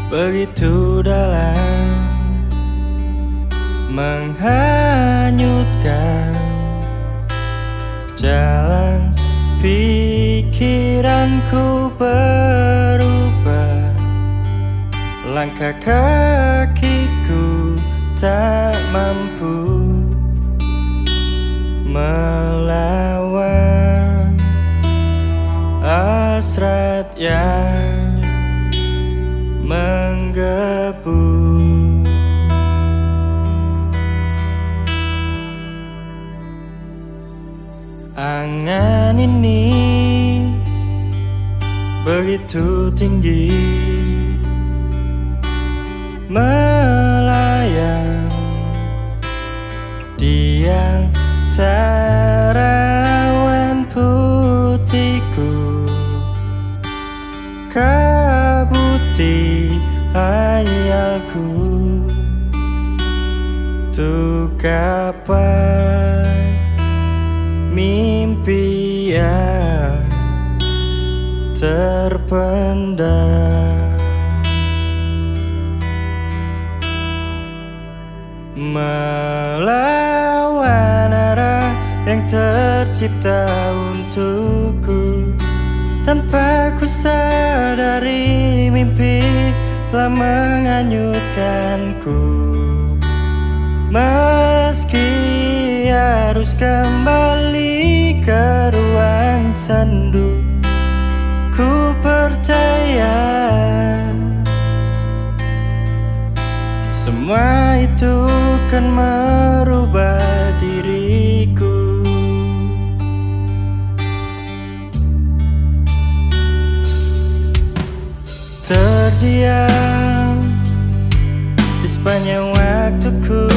begitu dalam, menghanyutkan jalan pikiranku berubah, langkah kakiku tak mampu melawan hasrat yang menggebu. Angan ini begitu tinggi, melayang di antara awan putihku, kabuti hayalku. Untuk apa mimpi yang terpendam melawan arah yang tercipta untukku, tanpa ku sadari mimpi telah menghanyutkanku. Meski harus kembali ke ruang sandu, ku percaya semua itu kan merubah diriku. Terdiam di sepanjang waktuku,